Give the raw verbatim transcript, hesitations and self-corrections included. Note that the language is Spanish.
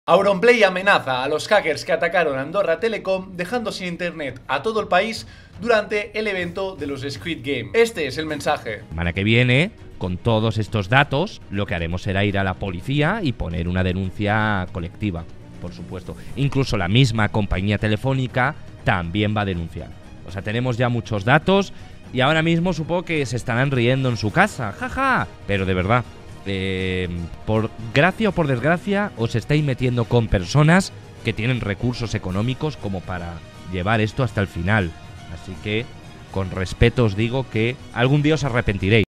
Auronplay amenaza a los hackers que atacaron Andorra Telecom dejando sin internet a todo el país durante el evento de los Squid Game. Este es el mensaje. Semana que viene, con todos estos datos, lo que haremos será ir a la policía y poner una denuncia colectiva, por supuesto. Incluso la misma compañía telefónica también va a denunciar. O sea, tenemos ya muchos datos y ahora mismo supongo que se estarán riendo en su casa, jaja. Pero de verdad, eh, por gracia o por desgracia, os estáis metiendo con personas que tienen recursos económicos como para llevar esto hasta el final. Así que, con respeto os digo que algún día os arrepentiréis.